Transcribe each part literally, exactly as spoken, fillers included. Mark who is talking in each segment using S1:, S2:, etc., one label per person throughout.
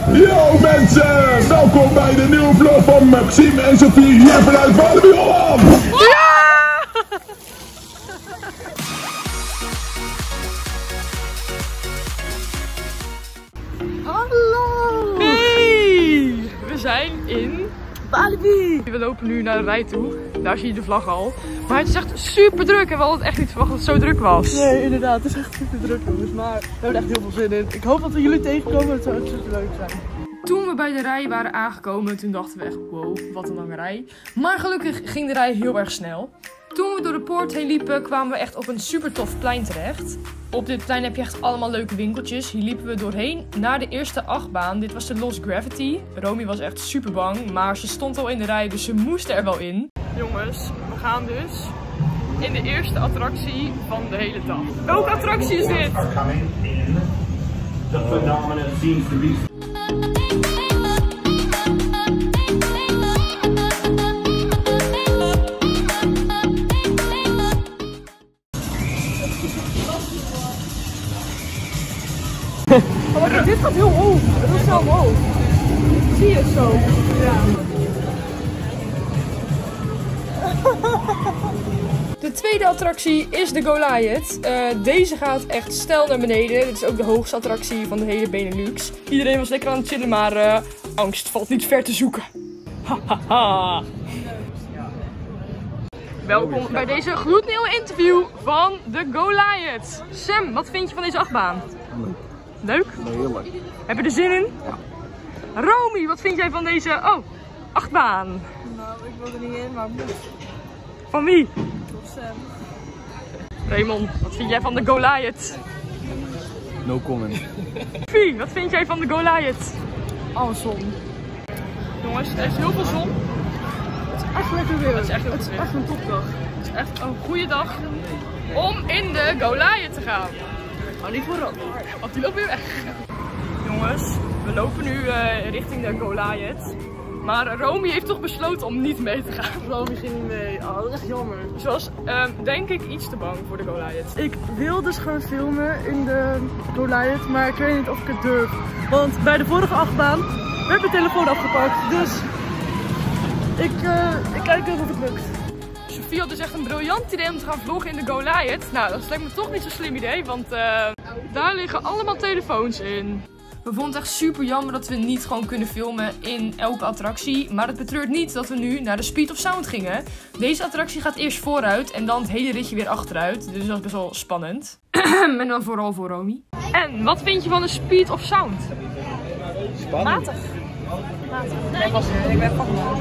S1: Yo mensen, welkom bij de nieuwe vlog van Maxime en Sophie hier vanuit Walibi Holland.
S2: Ja! Hallo! Hey! We zijn in Walibi! We lopen nu naar de rij toe. Daar zie je de vlag al. Maar het is echt super druk en we hadden echt niet verwacht dat het zo druk was.
S3: Nee, inderdaad. Het is echt super druk jongens. Maar we hebben er echt heel veel zin in. Ik hoop dat we jullie tegenkomen. Het zou echt super leuk zijn.
S2: Toen we bij de rij waren aangekomen, toen dachten we echt, wow, wat een lange rij. Maar gelukkig ging de rij heel erg snel. Toen we door de poort heen liepen, kwamen we echt op een super tof plein terecht. Op dit plein heb je echt allemaal leuke winkeltjes. Hier liepen we doorheen naar de eerste achtbaan. Dit was de Lost Gravity. Romy was echt super bang, maar ze stond al in de rij, dus ze moest er wel in. Jongens, we gaan dus in de eerste attractie van de hele dag. Welke attractie is dit?
S4: The phenomenon seems to be.
S3: Oh, maar dit gaat heel hoog. Het is heel hoog. Zie je het zo? Ja.
S2: De tweede attractie is de Goliath. Uh, deze gaat echt steil naar beneden. Dit is ook de hoogste attractie van de hele Benelux. Iedereen was lekker aan het chillen, maar uh, angst valt niet ver te zoeken. Hahaha. Welkom bij deze gloednieuwe interview van de Goliath. Sam, wat vind je van deze achtbaan? Leuk. Leuk?
S5: Nee, heel leuk.
S2: Heb je er zin in?
S5: Ja.
S2: Romy, wat vind jij van deze oh, achtbaan?
S3: Nou, ik wil er niet in, maar moet.
S2: Van wie?
S3: Tot Sam.
S2: Raymond, wat vind jij van de Goliath?
S5: No comment.
S2: Sophie, wat vind jij van de Goliath?
S3: Oh, zon.
S2: Jongens, er is heel veel zon.
S3: Het is echt lekker weer.
S2: Het is echt, heel
S3: het is
S2: goed weer.
S3: echt een topdag.
S2: Het is echt een goede dag om in de Goliath te gaan.
S3: Maar niet voor Romy.
S2: Want die loopt weer weg. Jongens, we lopen nu uh, richting de Goliath. Maar Romy heeft toch besloten om niet mee te gaan.
S3: Romy ging niet mee. Oh, dat is echt jammer.
S2: Ze was um, denk ik iets te bang voor de Goliath.
S3: Ik wil dus gaan filmen in de Goliath, maar ik weet niet of ik het durf. Want bij de vorige achtbaan werd mijn telefoon afgepakt. Dus ik, uh, ik kijk even of het lukt.
S2: Sophie had dus echt een briljant idee om te gaan vloggen in de Goliath. Nou, dat lijkt me toch niet zo'n slim idee, want uh, daar liggen allemaal telefoons in. We vonden het echt super jammer dat we niet gewoon kunnen filmen in elke attractie. Maar het betreurt niet dat we nu naar de Speed of Sound gingen. Deze attractie gaat eerst vooruit en dan het hele ritje weer achteruit. Dus dat is best wel spannend. En dan vooral voor Romy. En, wat vind je van de Speed of Sound?
S5: Spannend.
S3: Matig. Matig. Nee, ik was er. Ik ben fucking moe.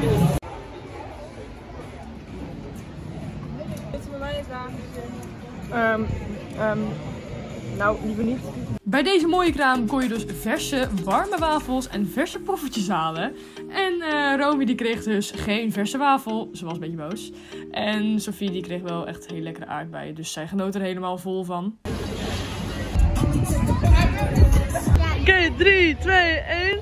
S3: Dit is bij mij eens daar.
S2: Um, um, nou, liever niet. Bij deze mooie kraam kon je dus verse, warme wafels en verse poffertjes halen. En uh, Romy die kreeg dus geen verse wafel. Ze was een beetje boos. En Sophie die kreeg wel echt heel lekkere aardbeien. Dus zij genoot er helemaal vol van.
S3: Oké, okay, drie, twee, één.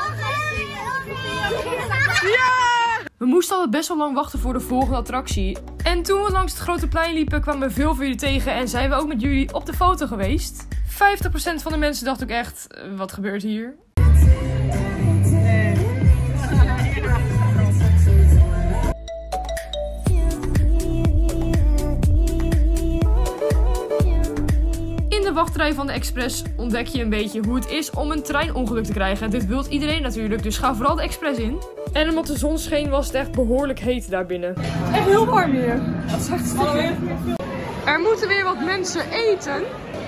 S2: Ja! We moesten al best wel lang wachten voor de volgende attractie. En toen we langs het grote plein liepen, kwamen we veel van jullie tegen en zijn we ook met jullie op de foto geweest. vijftig procent van de mensen dacht ook echt, wat gebeurt hier? In de wachtrij van de Express ontdek je een beetje hoe het is om een treinongeluk te krijgen. Dit wilt iedereen natuurlijk, dus ga vooral de Express in. En omdat de zon scheen was het echt behoorlijk heet daar binnen.
S3: Echt heel warm hier. Dat is echt stikje.
S2: Er moeten weer wat mensen eten.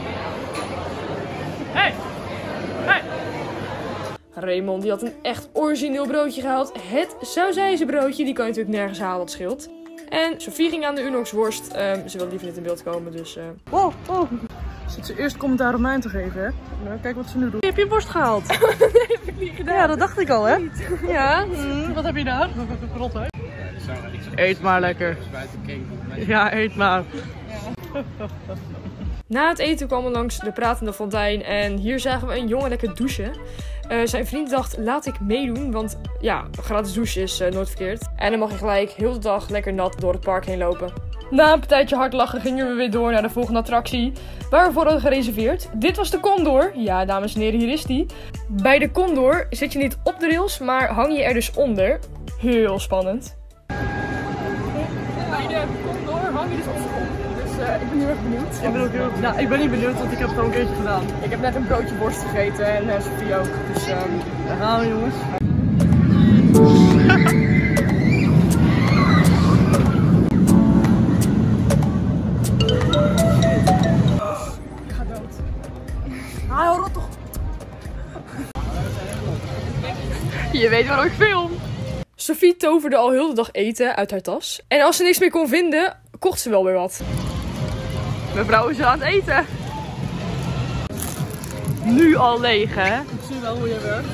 S2: Hey! Hey! Raymond die had een echt origineel broodje gehaald. Het sausijzenbroodje, die kan je natuurlijk nergens halen, dat scheelt. En Sophie ging aan de Unox worst. Um, ze wil liever niet in beeld komen, dus... Uh...
S3: Wow, oh. Zit ze eerst commentaar op mij te geven, hè? Nou, kijk wat ze nu doet. Heb je worst gehaald?
S2: Nee, heb ik niet gedaan.
S3: Ja, dat dacht ik al, hè?
S2: Ja.
S3: Mm, wat heb je daar? Rot, hè? Eet maar lekker. Ja, eet maar.
S2: Na het eten kwamen we langs de pratende fontein en hier zagen we een jongen lekker douchen. Uh, zijn vriend dacht, laat ik meedoen, want ja, gratis douchen is uh, nooit verkeerd. En dan mag je gelijk heel de dag lekker nat door het park heen lopen. Na een partijtje hard lachen gingen we weer door naar de volgende attractie, waar we voor hadden gereserveerd. Dit was de Condor. Ja, dames en heren, hier is die. Bij de Condor zit je niet op de rails, maar hang je er dus onder. Heel spannend. Bij de Condor hang je dus op school. Dus uh, ik ben heel erg benieuwd.
S3: Ik ben ook heel... Ja, ik ben niet benieuwd, want ik heb het al een keertje gedaan.
S2: Ik heb net een broodje worst gegeten en uh, Sophie ook. Dus um,
S3: Daar gaan we, jongens.
S2: ik ga dood.
S3: Ah, rot toch.
S2: Je weet waarom ik film. Sophie toverde al heel de dag eten uit haar tas. En als ze niks meer kon vinden, kocht ze wel weer wat. Mevrouw is aan het eten. Nu al leeg, hè?
S3: Ik zie wel hoe je werkt.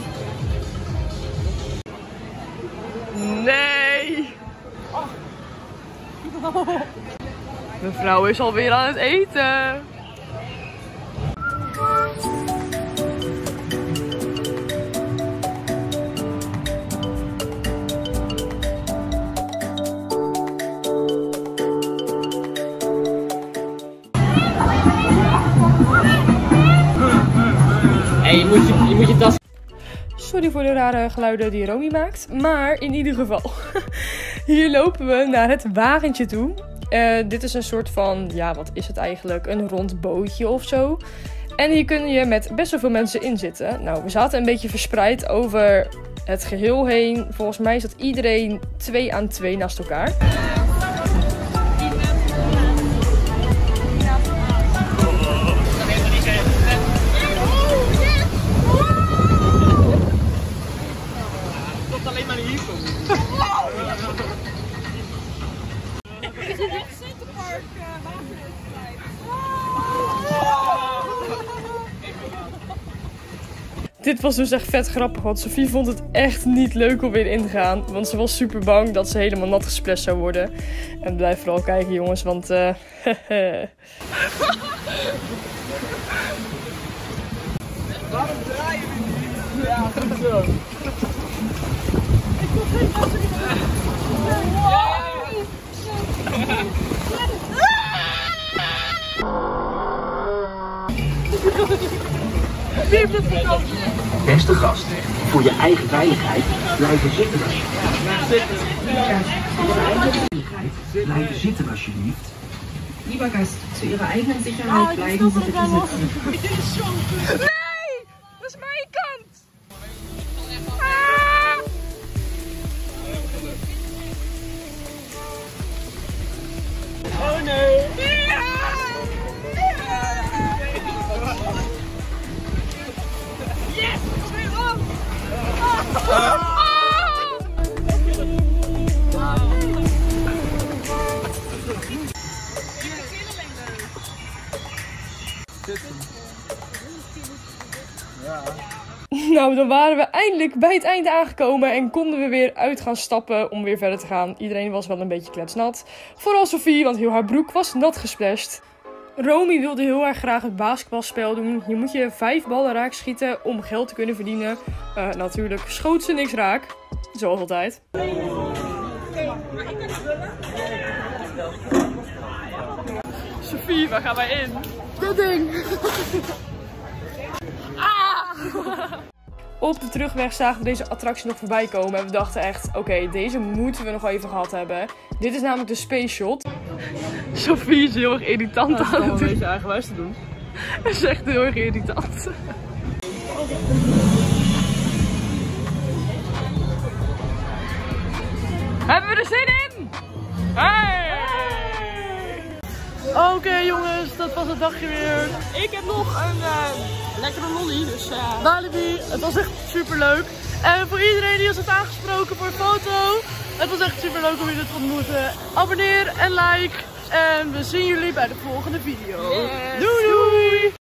S2: Nee! Oh. Mevrouw is alweer aan het eten.
S6: Hey, je moet je, je moet je tas...
S2: Sorry voor de rare geluiden die Romy maakt. Maar in ieder geval. Hier lopen we naar het wagentje toe. Uh, dit is een soort van, ja, wat is het eigenlijk? Een rond bootje of zo. En hier kun je met best wel veel mensen in zitten. Nou, we zaten een beetje verspreid over het geheel heen. Volgens mij zat iedereen twee aan twee naast elkaar.
S6: alleen maar hier komen.
S7: Het is echt Centerpark
S2: Dit was dus echt vet grappig, want Sophie vond het echt niet leuk om weer in te gaan. Want ze was super bang dat ze helemaal nat gesplashed zou worden. En blijf vooral kijken jongens, want... Uh,
S6: Waarom draaien we niet? Ja, goed zo.
S7: Ik wil geen water
S8: Beste gasten, voor je eigen veiligheid blijven zitten alsjeblieft. Blijven zitten alsjeblieft.
S9: Lieber Gast, zu Ihrer eigenen Sicherheit bleiben Sie bitte sitzen.
S2: Nee! Dat is mijn kant! Ah!
S6: Oh nee!
S2: Ja! Yes! Weer op! Ah! Nou, dan waren we eindelijk bij het einde aangekomen en konden we weer uit gaan stappen om weer verder te gaan. Iedereen was wel een beetje kletsnat. Vooral Sophie, want heel haar broek was nat gesplashed. Romy wilde heel erg graag het basketbalspel doen. Hier moet je vijf ballen raak schieten om geld te kunnen verdienen. Uh, natuurlijk schoot ze niks raak. Zoals altijd. Sophie, waar gaan wij in?
S3: Dit ding!
S2: Op de terugweg zagen we deze attractie nog voorbij komen en we dachten echt, oké, okay, deze moeten we nog even gehad hebben. Dit is namelijk de Space Shot. Sophie is heel erg irritant
S3: Ja,
S2: aan het doen.
S3: een beetje eigenwijs te doen.
S2: Dat is echt heel erg irritant. Hebben we er zin in? Hey!
S3: Oké okay, jongens, dat was het dagje weer.
S2: Ik heb nog een uh, lekkere lolly, dus uh...
S3: Walibi, het was echt super leuk. En voor iedereen die ons heeft aangesproken voor een foto, het was echt super leuk om jullie te ontmoeten. Abonneer en like en we zien jullie bij de volgende video.
S2: Yes.
S3: Doei doei!